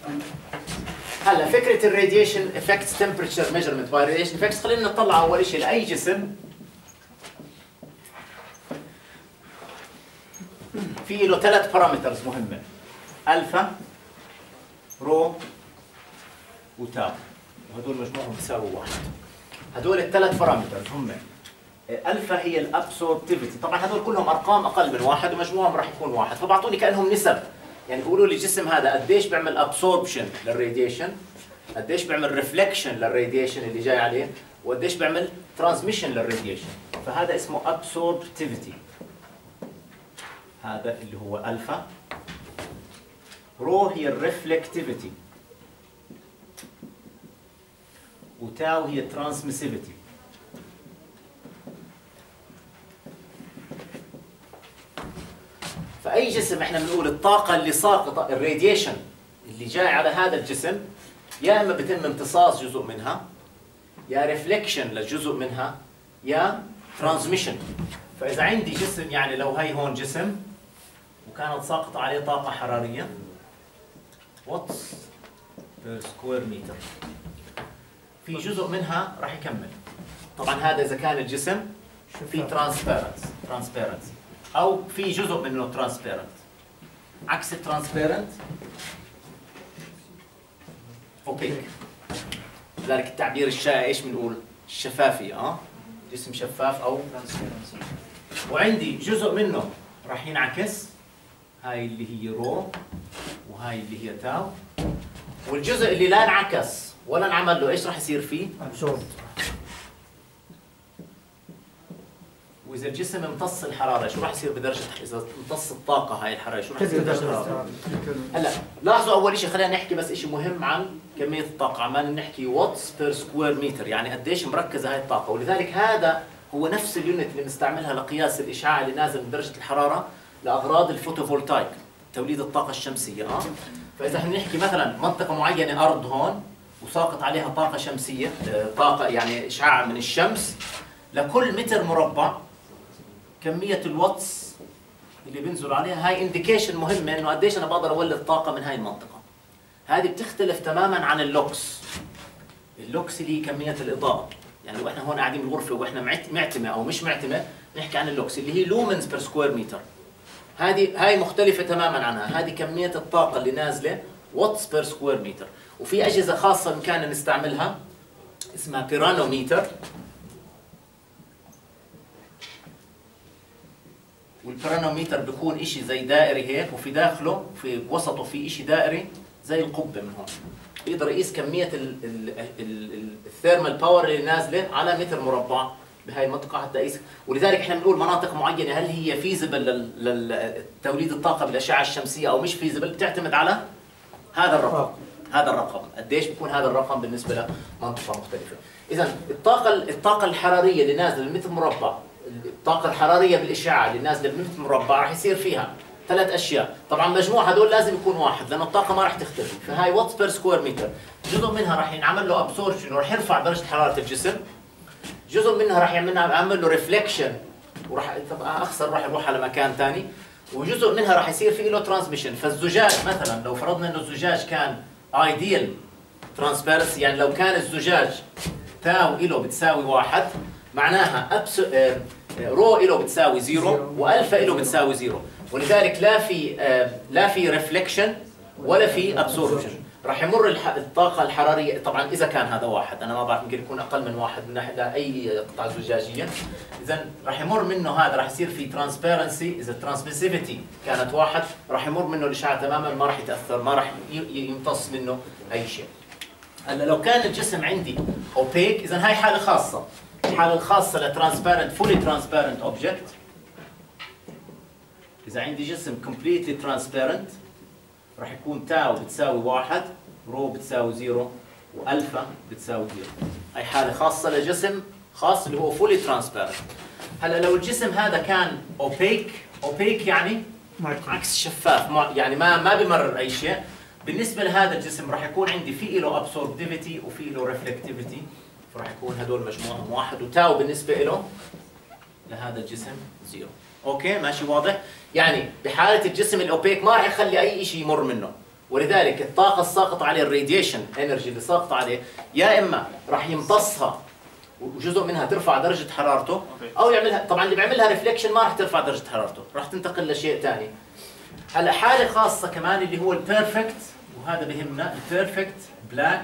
هلا فكره الراديشن افكتس تمبرتشر ميجرمنت باي راديشن افكتس، خلينا نطلع اول شيء لاي جسم في له ثلاث بارامترز مهمه: الفا، رو، وتاو، وهدول مجموعهم بيساوي واحد. هدول الثلاث بارامترز هم الفا هي الابسوربتيفيتي، طبعا هدول كلهم ارقام اقل من واحد ومجموعهم راح يكون واحد، فبعطوني كانهم نسب، يعني بيقولوا لي الجسم هذا قديش بيعمل ابسوربشن للراديشن، قديش بيعمل ريفلكشن للراديشن اللي جاي عليه، وقديش بيعمل ترانسميشن للراديشن، فهذا اسمه ابسوربتيفيتي. هذا اللي هو الفا. رو هي الريفلكتيفيتي، وتاو هي الترانسميسيفيتي. فأي جسم احنا بنقول الطاقة اللي ساقطة، الراديشن اللي جاي على هذا الجسم، يا اما بيتم امتصاص جزء منها، يا ريفليكشن لجزء منها، يا ترانسميشن. فإذا عندي جسم، يعني لو هي هون جسم وكانت ساقطة عليه طاقة حرارية واتس بير سكوير متر، في جزء منها راح يكمل. طبعا هذا إذا كان الجسم في ترانسبيرنس أو في جزء منه ترانسبيرنت. عكس الترانسبيرنت اوبيك. لذلك التعبير الشائع ايش بنقول؟ الشفافية. جسم شفاف أو ترانسبيرنسي. وعندي جزء منه راح ينعكس، هاي اللي هي رو وهاي اللي هي تاو. والجزء اللي لا انعكس ولا انعمل له ايش راح يصير فيه؟ ابسورب. واذا الجسم امتص الحراره شو راح يصير بدرجه، اذا امتص الطاقه هاي الحراره شو راح يصير بدرجه الحراره؟ هلا لاحظوا اول شيء، خلينا نحكي بس شيء مهم عن كميه الطاقه، عمال نحكي واتس بير سكوير متر، يعني قديش مركزه هاي الطاقه، ولذلك هذا هو نفس اليونت اللي بنستعملها لقياس الاشعاع اللي نازل من درجه الحراره لاغراض الفوتوفولتايك، توليد الطاقه الشمسيه. فاذا احنا نحكي مثلا منطقه معينه ارض هون وساقط عليها طاقه شمسيه، طاقه يعني اشعاع من الشمس، لكل متر مربع كميه الواتس اللي بينزل عليها، هاي انديكيشن مهمه انه قديش انا بقدر اولد طاقه من هاي المنطقه. هذه بتختلف تماما عن اللوكس. اللوكس اللي هي كميه الاضاءه، يعني لو احنا هون قاعدين بالغرفه واحنا معتمه او مش معتمه نحكي عن اللوكس اللي هي لومنز بير سكوير متر. هاي مختلفه تماما عنها، هذه كميه الطاقه اللي نازله واتس بير سكوير متر. وفي اجهزه خاصه بامكاننا نستعملها اسمها بيرانوميتر، والبيرانوميتر بيكون شيء زي دائري هيك، وفي داخله في وسطه في شيء دائري زي القبه من هون، بيقدر يقيس كميه الثيرمال باور اللي نازله على متر مربع بهاي المنطقه حتى يقيس. ولذلك احنا بنقول مناطق معينه هل هي فيزبل لتوليد الطاقه بالاشعه الشمسيه او مش فيزبل، بتعتمد على هذا الرقم. هذا الرقم قديش بيكون هذا الرقم بالنسبه لمنطقه مختلفه. اذا الطاقه الحراريه اللي نازله بالمتر مربع، الطاقه الحراريه بالاشعاع اللي نازله بالمتر مربع راح يصير فيها ثلاث اشياء، طبعا مجموع هدول لازم يكون واحد لانه الطاقه ما راح تختلف، فهاي واتس بير سكوير متر. جزء منها راح ينعمل له ابسوربشن وراح يرفع درجه حراره الجسم، جزء منها راح يعمل له ريفليكشن وراح اخسر راح يروح على مكان ثاني، وجزء منها راح يصير فيه له ترانسميشن. فالزجاج مثلا لو فرضنا انه الزجاج كان ايديال ترانسبيرنسي، يعني لو كان الزجاج تاو له بتساوي واحد، معناها رو له بتساوي زيرو والفا له بتساوي زيرو، ولذلك لا في ريفليكشن ولا في ابسوربشن. راح يمر الطاقه الحراريه، طبعا اذا كان هذا واحد، انا ما بعرف يمكن يكون اقل من واحد من ناحيه لاي قطعه زجاجيه، اذا راح يمر منه هذا، راح يصير في ترانسبيرنسي. اذا الترانسميسيفيتي كانت واحد راح يمر منه الاشعاع تماما، ما راح يتاثر، ما راح يمتص منه اي شيء. هلا لو كان الجسم عندي اوبيك، اذا هاي حاله خاصه، الحاله الخاصه لترانسبيرنت فولي ترانسبيرنت اوبجكت. اذا عندي جسم كومبليتلي ترانسبيرنت راح يكون تاو بتساوي واحد، رو بتساوي زيرو، والفا بتساوي زيرو. هاي حاله خاصه لجسم خاص اللي هو فولي ترانسبيرنت. هلا لو الجسم هذا كان اوبيك يعني عكس شفاف، يعني ما بمرر اي شيء، بالنسبه لهذا الجسم راح يكون عندي في له ابسوربتيفيتي وفي له ريفلكتيفيتي، فراح يكون هدول مجموعهم واحد، وتاو بالنسبه له لهذا الجسم زيرو. اوكي ماشي واضح؟ يعني بحاله الجسم الاوبيك ما راح يخلي اي شيء يمر منه، ولذلك الطاقة الساقطة عليه الراديشن انرجي اللي ساقطة عليه يا إما راح يمتصها وجزء منها ترفع درجة حرارته أو يعملها، طبعا اللي بيعملها ريفليكشن ما راح ترفع درجة حرارته، راح تنتقل لشيء ثاني. هلا حالة خاصة كمان اللي هو البيرفكت، وهذا بهمنا، البيرفكت بلاك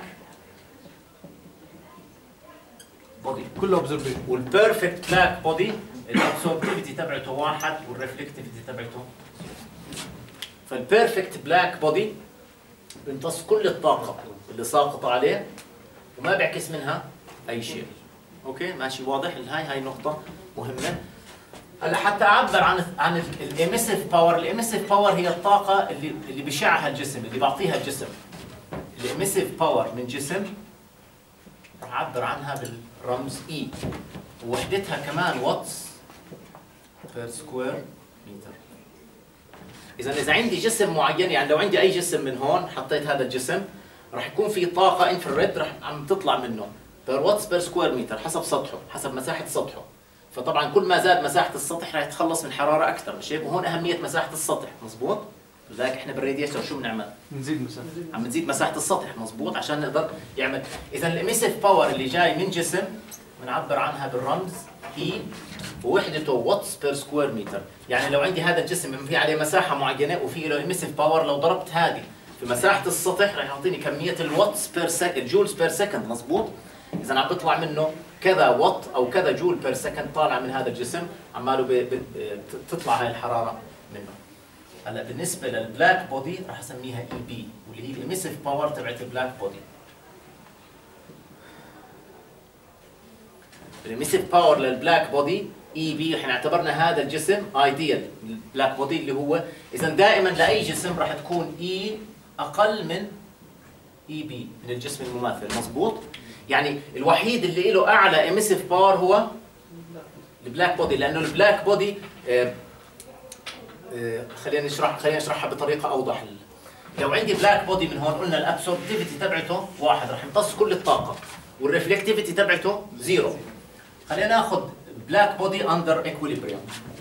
بودي كله اوبزرفيشن. والبيرفكت بلاك بودي الابسوربتيفيتي تبعته 1 والريفلكتيفيتي تبعته. فالبيرفكت بلاك بودي بيمتص كل الطاقة اللي ساقطة عليه وما بيعكس منها أي شيء. اوكي ماشي واضح؟ هاي نقطة مهمة. هلا حتى اعبر عن الاميسيف باور، الاميسيف باور هي الطاقة اللي بيشعها الجسم، اللي بيعطيها الجسم. الاميسيف باور من جسم راح اعبر عنها بالرمز اي، ووحدتها كمان واتس بير سكوير متر. إذا عندي جسم معين، يعني لو عندي أي جسم من هون حطيت هذا الجسم راح يكون في طاقة انفراريد راح عم تطلع منه بير واتس بير سكوير متر حسب سطحه، حسب مساحة سطحه. فطبعا كل ما زاد مساحة السطح راح يتخلص من حرارة أكثر، مش هيك؟ وهون أهمية مساحة السطح، مزبوط؟ لذلك احنا بالرادياتور شو بنعمل؟ نزيد مساحة، عم نزيد مساحة السطح، مزبوط، عشان نقدر يعمل. إذا الإميسيف باور اللي جاي من جسم بنعبر عنها بالرمز E ووحدته واتس بير سكوير متر. يعني لو عندي هذا الجسم في عليه مساحة معينة وفي له إميسيف باور، لو ضربت هذه في مساحة السطح راح يعطيني كمية الواتس بير سكند، جولز بير سكند، مزبوط؟ إذا عم بيطلع منه كذا وات أو كذا جول بير سكند طالع من هذا الجسم، عماله تطلع هاي الحرارة منه. هلا بالنسبة للبلاك بودي راح اسميها اي بي، واللي هي الاميسيف باور تبعت البلاك بودي. الاميسيف باور للبلاك بودي اي بي، احنا اعتبرنا هذا الجسم ايديال البلاك بودي اللي هو، اذا دائما لاي جسم راح تكون اي اقل من اي بي من الجسم المماثل، مزبوط؟ يعني الوحيد اللي له اعلى اميسيف باور هو البلاك بودي، لانه البلاك بودي خلينا نشرحها بطريقه اوضح. لو عندي بلاك بودي من هون قلنا الابسوربتيفيتي تبعته 1 راح يمتص كل الطاقه، والريفلكتيفيتي تبعته 0. خلينا ناخذ بلاك بودي اندر ايكويليبريم.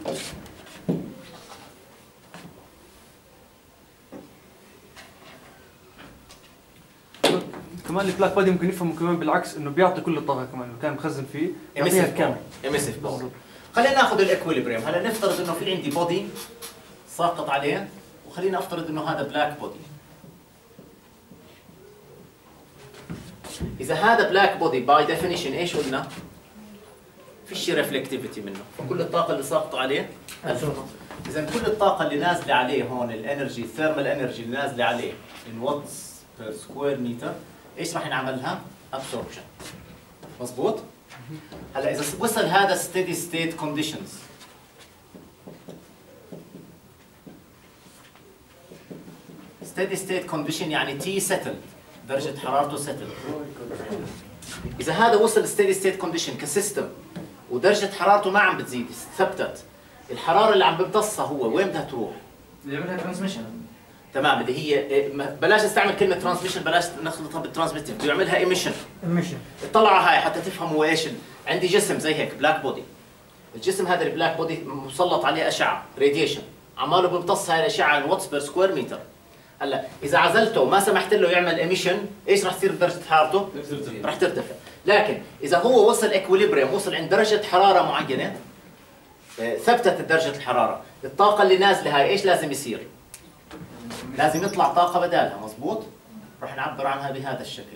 كمان البلاك بودي ممكن يفهموا كمان بالعكس، انه بيعطي كل الطاقه كمان اللي كان مخزن فيه يعطيها الكامل. اميسيف باور. خلينا ناخذ الايكويليبريم. هلا نفترض انه في عندي بودي ساقط عليه، وخلينا افترض انه هذا بلاك بودي. اذا هذا بلاك بودي باي ديفينيشن ايش قلنا؟ فيش ريفلكتيفيتي منه، فكل الطاقه اللي ساقطه عليه اذا كل الطاقه اللي نازله عليه هون الانرجي، الثيرمال انرجي اللي نازله عليه in watts per square meter، ايش راح نعملها؟ ابسوربشن، مزبوط؟ هلا اذا وصل هذا steady state conditions، steady state condition يعني T settled، درجة حرارته settled. إذا هذا وصل steady state condition كسيستم ودرجة حرارته ما عم بتزيد، ثبتت، الحرارة اللي عم بمتصها هو وين بدها تروح؟ اللي يعملها ترانسميشن. تمام، اللي هي بلاش استعمل كلمة ترانسميشن، بلاش نخلطها بالترانسميتيف، بده يعملها ايميشن. اطلعوا هاي حتى تفهموا ايش عندي جسم زي هيك بلاك بودي. الجسم هذا البلاك بودي مسلط عليه أشعة راديشن، عماله بيمتص هاي الأشعة الواتس بير سكوير متر. هلا إذا عزلته وما سمحت له يعمل ايميشن، ايش راح تصير درجة حرارته؟ راح ترتفع. لكن إذا هو وصل اكويليبريم، وصل عند درجة حرارة معينة، ثبتت درجة الحرارة، الطاقة اللي نازلة هاي ايش لازم يصير؟ لازم يطلع طاقة بدالها، مزبوط؟ راح نعبر عنها بهذا الشكل.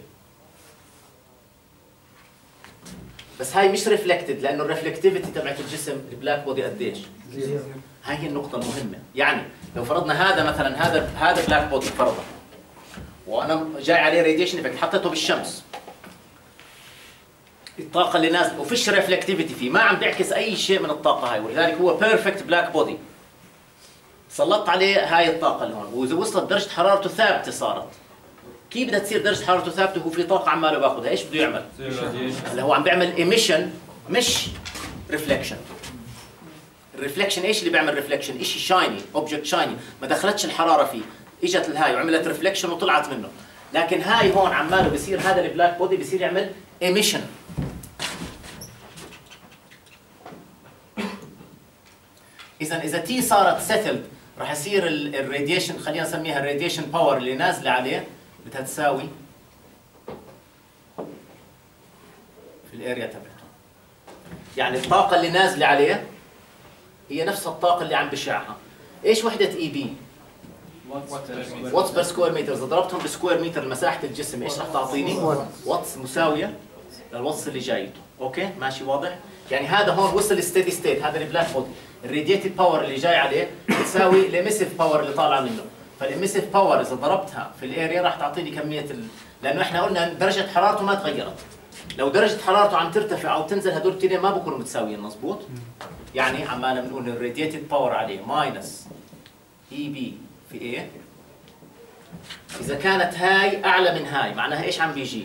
بس هاي مش ريفلكتد، لأنه الريفلكتيفيتي تبعت الجسم البلاك بودي قديش؟ هاي هي النقطة المهمة. يعني لو فرضنا هذا مثلا هذا بلاك بودي فرضا، وأنا جاي عليه راديشن افكت، حطيته بالشمس، الطاقة اللي نازلة وفيش ريفلكتيفيتي فيه، ما عم بيعكس أي شيء من الطاقة هاي، ولذلك هو بيرفكت بلاك بودي. سلطت عليه هاي الطاقة اللي هون، وإذا وصلت درجة حرارته ثابتة صارت. كيف بدها تصير درجة حرارته ثابتة وهو في طاقة عماله باخذها؟ ايش بده يعمل؟ هلا هو عم بيعمل ايميشن مش ريفلكشن. الريفلكشن ايش اللي بيعمل ريفلكشن؟ شيء شايني، اوبجكت شايني، ما دخلتش الحرارة فيه، اجت الهاي وعملت ريفلكشن وطلعت منه. لكن هاي هون عماله بصير هذا البلاك بودي بصير يعمل ايميشن. إذا تي صارت سيتلد راح يصير الراديشن، خلينا نسميها الراديشن باور اللي نازله عليه بدها تساوي في الاريا تبعته. يعني الطاقه اللي نازله عليه هي نفس الطاقه اللي عم بشعها. ايش وحده اي بي؟ واتس بير سكوير متر. اذا ضربتهم بسكوير متر مساحه الجسم ايش راح تعطيني؟ واتس مساويه للواتس اللي جايته. اوكي ماشي واضح؟ يعني هذا هون وصل ستيدي ستيت، هذا البلاك بودي الراديتد باور اللي جاي عليه بتساوي الاميسيف باور اللي طالعه منه. فالاميسيف باور اذا ضربتها في الاريا راح تعطيني كميه لانه احنا قلنا درجه حرارته ما تغيرت. لو درجه حرارته عم ترتفع او تنزل هدول الاثنين ما بكونوا متساويين. مضبوط؟ يعني عمالنا بنقول الراديتد باور عليه ماينس اي بي في ايه. اذا كانت هاي اعلى من هاي معناها ايش عم بيجي؟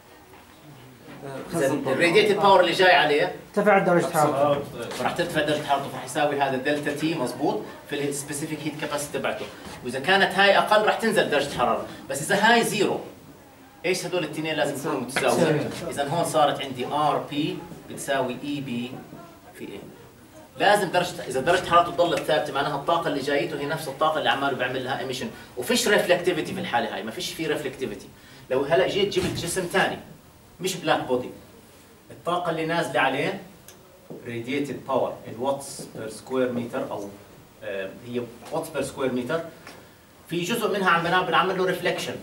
اذا الراديتد باور اللي جاي عليه ارتفع درجة حرارته، راح ترتفع درجه حرارته، راح يساوي هذا دلتا تي. مضبوط؟ في السبيسيفيك هيت كاباسيتي تبعته. واذا كانت هاي اقل راح تنزل درجه حراره، بس اذا هاي زيرو ايش هدول الاثنين لازم يكونوا متساويين. اذا هون صارت عندي ار بي بتساوي اي بي في ايه. لازم اذا درجه حرارته ضلت ثابته معناها الطاقه اللي جايته هي نفس الطاقه اللي عماله بيعمل لها ايميشن، وفيش ريفلكتيفيتي في الحاله هاي، ما فيش في ريفلكتيفيتي. لو هلا جيت جبت جسم ثاني مش بلاك بودي، الطاقه اللي نازله عليه راديتد باور الواتس بير سكوير متر او هي واتس بير سكوير متر، في جزء منها عم بنعمل له ريفلكشن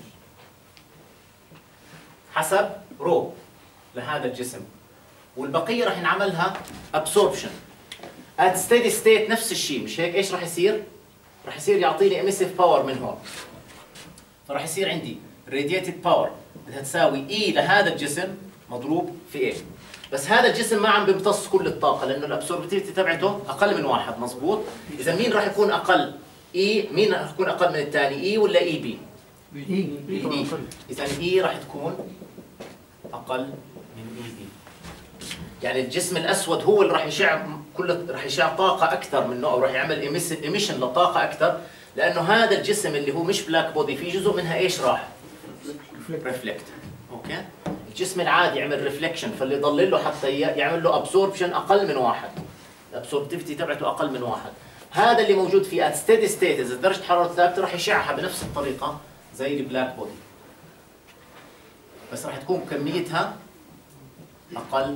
حسب رو لهذا الجسم، والبقيه راح نعملها ابسوربشن. ات ستيدي ستيت نفس الشيء، مش هيك؟ ايش راح يصير؟ راح يصير يعطيني اميسيف باور من هون. فراح يصير عندي راديتد باور بدها تساوي اي لهذا الجسم مضروب في ايه. بس هذا الجسم ما عم بيمتص كل الطاقه لانه الابسوربتيفيتي تبعته اقل من واحد. مضبوط؟ اذا مين راح يكون اقل؟ اي. مين راح يكون اقل من الثاني؟ اي ولا اي بي؟ اي. اذا اي راح تكون اقل من اي بي. يعني الجسم الاسود هو اللي راح يشع راح يشع طاقه اكثر منه، او راح يعمل ايميشن لطاقه اكثر، لانه هذا الجسم اللي هو مش بلاك بودي في جزء منها ايش راح؟ ريفلكت. اوكي؟ الجسم العادي يعمل ريفلكشن، فاللي يضل له حتى يعمل له ابسوربشن اقل من واحد. الابسوربتيفيتي تبعته اقل من واحد. هذا اللي موجود في ات ستيدي ستيت اذا درجه حرارته ثابته راح يشعها بنفس الطريقه زي البلاك بودي، بس راح تكون كميتها اقل.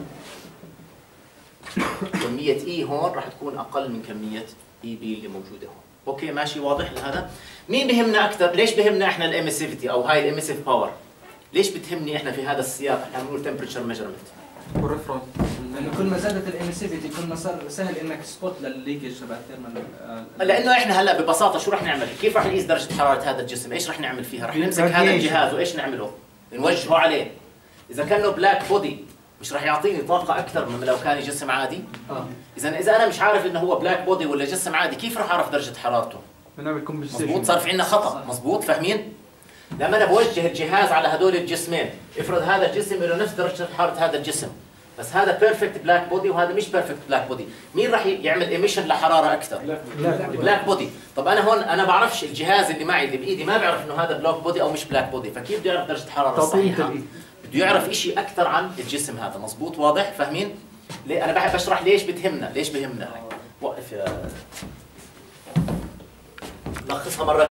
كميه اي هون راح تكون اقل من كميه اي بي اللي موجوده هون. اوكي ماشي واضح لهذا؟ مين بهمنا اكثر؟ ليش بهمنا احنا الاميسيفيتي او هاي الاميسيف باور؟ ليش بتهمني احنا في هذا السياق؟ احنا بنقول تمبرتشر ميجرمنت والريفرنس، لانه كل ما زادت الاميسيفيتي كل ما صار سهل انك سبوت للليكج تبع الثيرمال. لانه احنا هلا ببساطه شو رح نعمل؟ كيف رح نقيس درجه حراره هذا الجسم؟ ايش رح نعمل فيها؟ رح نمسك هذا الجهاز وايش نعمله؟ نوجهه عليه. اذا كان له بلاك بودي مش رح يعطيني طاقه اكثر من لو كان جسم عادي؟ اذا انا مش عارف انه هو بلاك بودي ولا جسم عادي، كيف رح اعرف درجه حرارته؟ بنعمل كومبنسيشن. مضبوط؟ صار في عندنا خطا. مضبوط؟ فاهمين؟ لما انا بوجه الجهاز على هدول الجسمين، افرض هذا الجسم له نفس درجه حراره هذا الجسم، بس هذا بيرفكت بلاك بودي وهذا مش بيرفكت بلاك بودي، مين راح يعمل ايميشن لحراره اكثر؟ البلاك بودي. طب انا هون انا بعرفش، الجهاز اللي معي اللي بايدي ما بيعرف انه هذا بلاك بودي او مش بلاك بودي، فكيف بده يعرف درجه الحراره الصحيحه؟ بده يعرف شيء اكثر عن الجسم هذا. مضبوط؟ واضح؟ فاهمين؟ ليه انا بحب اشرح ليش بتهمنا، ليش بهمنا هاي. وقف يا لخصها مره